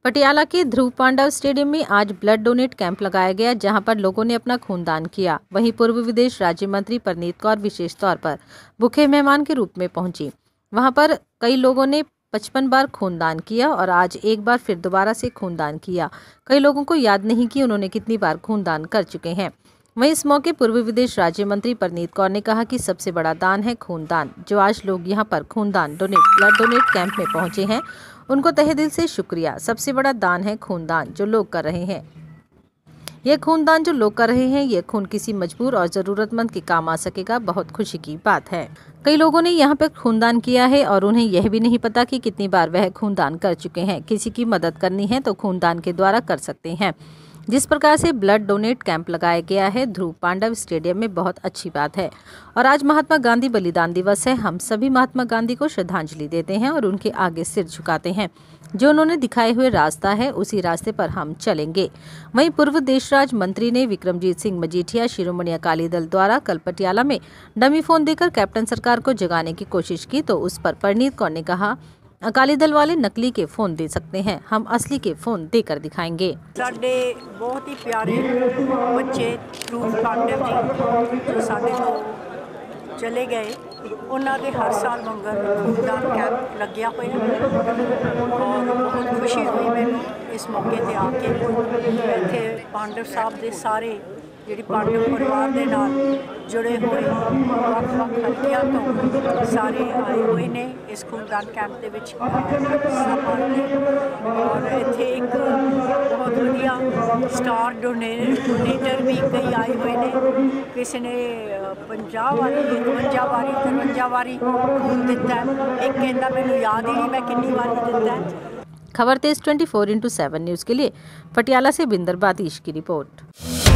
पटियाला के ध्रुव पांडव स्टेडियम में आज ब्लड डोनेट कैंप लगाया गया, जहां पर लोगों ने अपना खूनदान किया। वहीं पूर्व विदेश राज्य मंत्री परनीत कौर विशेष तौर पर भूखे मेहमान के रूप में पहुंची। वहां पर कई लोगों ने 55 बार खूनदान किया और आज एक बार फिर दोबारा से खूनदान किया। कई लोगों को याद नहीं कि उन्होंने कितनी बार खूनदान कर चुके हैं। वहीं इस मौके पूर्व विदेश राज्य मंत्री परनीत कौर ने कहा कि सबसे बड़ा दान है खूनदान। जो आज लोग यहां पर खूनदान ब्लड डोनेट कैंप में पहुंचे हैं, उनको तहे दिल से शुक्रिया। सबसे बड़ा दान है खूनदान जो लोग कर रहे हैं। ये खूनदान जो लोग कर रहे हैं, ये खून किसी मजबूर और जरूरतमंद के काम आ सकेगा। बहुत खुशी की बात है। कई लोगों ने यहाँ पर खूनदान किया है और उन्हें यह भी नहीं पता कि कितनी बार वह खूनदान कर चुके हैं। किसी की मदद करनी है तो खूनदान के द्वारा कर सकते हैं। जिस प्रकार से ब्लड डोनेट कैंप लगाया गया है ध्रुव पांडव स्टेडियम में, बहुत अच्छी बात है। और आज महात्मा गांधी बलिदान दिवस है। हम सभी महात्मा गांधी को श्रद्धांजलि देते हैं और उनके आगे सिर झुकाते हैं। जो उन्होंने दिखाए हुए रास्ता है, उसी रास्ते पर हम चलेंगे। वहीं पूर्व देशराज मंत्री ने विक्रमजीत सिंह मजीठिया शिरोमणि अकाली दल द्वारा कल पटियाला में डमी फोन देकर कैप्टन सरकार को जगाने की कोशिश की, तो उस पर परनीत कौर ने कहा, अकाली दल वाले नकली के फोन दे सकते हैं, हम असली के फोन देकर दिखाएंगे। साडे बहुत ही प्यारे बच्चे ध्रुव पांडव जी जो साडे तो चले गए, उन्होंने हर साल मंगर खूनदान कैंप लग्या होया और बहुत खुशी हुई मैनू इस मौके ते आके। इत्थे पांडव साहब दे सारे जिहड़ी पांडव परिवार दे नाल जुड़े हुए वख-वख हल्कियां तो सारे आए हुए ने इस खूनदान कैंप दे विच हिस्सा पाने। और इत्थे एक बहुत वधिया स्टार डोनेटर भी कई आए हुए ने। किसी ने 50 वारी 51 वारी 53 वारी खून दिता है। एक कहंदा मैनूं याद ही नहीं मैं कितनी वारी दिता है। खबर तेज 24x7 न्यूज़ के लिए पटियाला से बिंदर बातीश की रिपोर्ट।